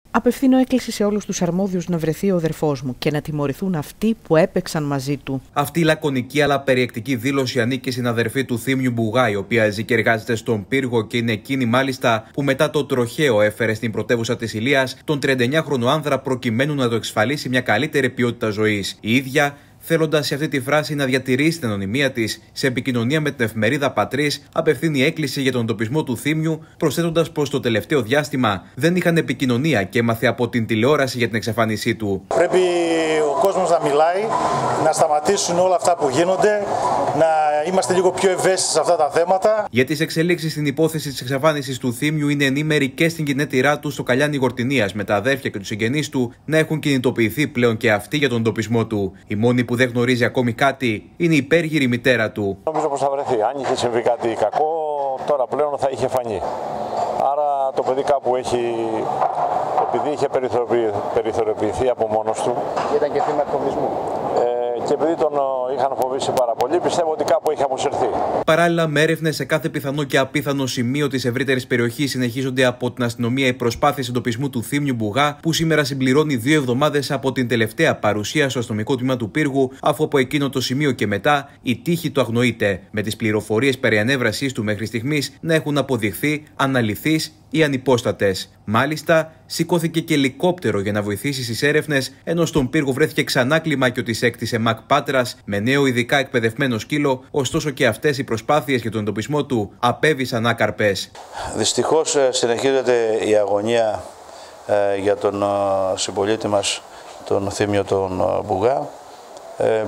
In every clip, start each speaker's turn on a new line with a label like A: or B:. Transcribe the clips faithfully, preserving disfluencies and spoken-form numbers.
A: Απευθύνω έκκληση σε όλους τους αρμόδιους να βρεθεί ο αδερφός μου και να τιμωρηθούν αυτοί που έπαιξαν μαζί του.
B: Αυτή η λακωνική αλλά περιεκτική δήλωση ανήκει στην αδερφή του Θήμιου Μπουγά, η οποία ζει και εργάζεται στον Πύργο και είναι εκείνη μάλιστα που μετά το τροχαίο έφερε στην πρωτεύουσα της Ηλίας τον τριανταεννιάχρονο άνδρα προκειμένου να του εξασφαλίσει μια καλύτερη ποιότητα ζωής. Η ίδια, θέλοντας σε αυτή τη φράση να διατηρήσει την ανωνυμία της, σε επικοινωνία με την εφημερίδα Πατρίς, απευθύνει έκκληση για τον εντοπισμό του Θήμιου, προσθέτοντας πως το τελευταίο διάστημα δεν είχαν επικοινωνία και έμαθε από την τηλεόραση για την εξαφάνισή του.
C: Πρέπει ο κόσμος να μιλάει, να σταματήσουν όλα αυτά που γίνονται, να είμαστε λίγο πιο ευαίσθητοι σε αυτά τα θέματα.
B: Για τις εξελίξεις στην υπόθεση της εξαφάνισης του Θήμιου είναι ενήμεροι και στην γενέτειρά του στο Καλιάνι Γορτινίας, με τα αδέρφια και τους συγγενείς του να έχουν κινητοποιηθεί πλέον και αυτοί για τον εντοπισμό του. Η μόνη που δεν γνωρίζει ακόμη κάτι είναι η υπέργυρη μητέρα του.
D: Νομίζω πως θα βρεθεί. Αν είχε συμβεί κάτι κακό, τώρα πλέον θα είχε φανεί. Άρα το παιδί κάπου έχει, επειδή είχε περιθωριοποιηθεί από μόνος του.
E: Ήταν και θύμα εκφοβισμού.
D: Ε, και επειδή τον είχαν φοβήσει πάρα πολύ, πιστεύω ότι κάπου έχει αποσυρθεί.
B: Παράλληλα, με έρευνες σε κάθε πιθανό και απίθανο σημείο της ευρύτερης περιοχής συνεχίζονται από την αστυνομία οι προσπάθειες εντοπισμού του Θήμιου Μπουγά, που σήμερα συμπληρώνει δύο εβδομάδες από την τελευταία παρουσία στο αστυνομικό τμήμα του Πύργου, αφού από εκείνο το σημείο και μετά η τύχη του αγνοείται, με τις πληροφορίες περί ανέβρασής του μέχρι στιγμής να έχουν αποδειχθεί αναλυθείς ή ανυπόστατες. Μάλιστα, σηκώθηκε και ελικόπτερο για να βοηθήσει στις έρευνες, ενώ στον Πύργο βρέθηκε ξανά κλιμάκιο της έκτης ΕΜΑΚ Πάτρας με νέο ειδικά εκπαιδευμένο σκύλο, ωστόσο και αυτές οι προσπάθειες για τον εντοπισμό του απέβησαν άκαρπες.
F: Δυστυχώς συνεχίζεται η αγωνία ε, για τον ε, συμπολίτη μας, τον Θήμιο τον ε, Μπουγά. Ε,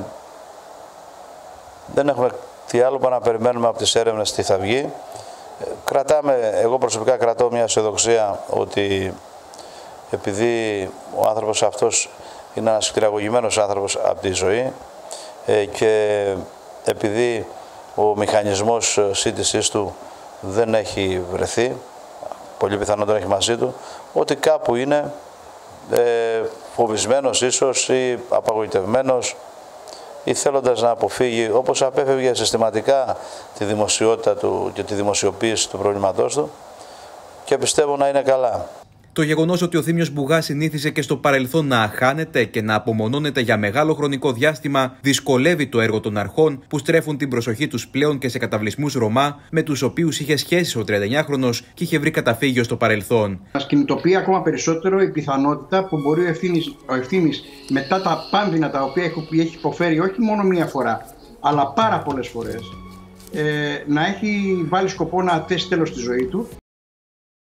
F: δεν έχουμε τι άλλο παρά να περιμένουμε από τις έρευνες τι θα βγει. Κρατάμε, εγώ προσωπικά κρατώ μια αισιοδοξία ότι επειδή ο άνθρωπος αυτός είναι ένας χειραγωγημένος άνθρωπος από τη ζωή και επειδή ο μηχανισμός σύντησής του δεν έχει βρεθεί, πολύ πιθανόν τον έχει μαζί του, ότι κάπου είναι φοβισμένος ίσως ή απαγοητευμένος ή θέλοντας να αποφύγει, όπως απέφευγε συστηματικά τη δημοσιότητα του και τη δημοσιοποίηση του προβλήματός του, και πιστεύω να είναι καλά.
B: Το γεγονός ότι ο Θήμιος Μπουγάς συνήθιζε και στο παρελθόν να αχάνεται και να απομονώνεται για μεγάλο χρονικό διάστημα δυσκολεύει το έργο των αρχών, που στρέφουν την προσοχή τους πλέον και σε καταβλισμούς Ρωμά, με τους οποίους είχε σχέσεις ο τριανταεννιάχρονος και είχε βρει καταφύγιο στο παρελθόν.
G: Μας κινητοποιεί ακόμα περισσότερο η πιθανότητα που μπορεί ο Ευθύμης, ο Ευθύμης μετά τα πάνδυνα τα οποία έχει υποφέρει όχι μόνο μία φορά, αλλά πάρα πολλές φορές, ε, να έχει βάλει σκοπό να θέσει τέλος στη ζωή του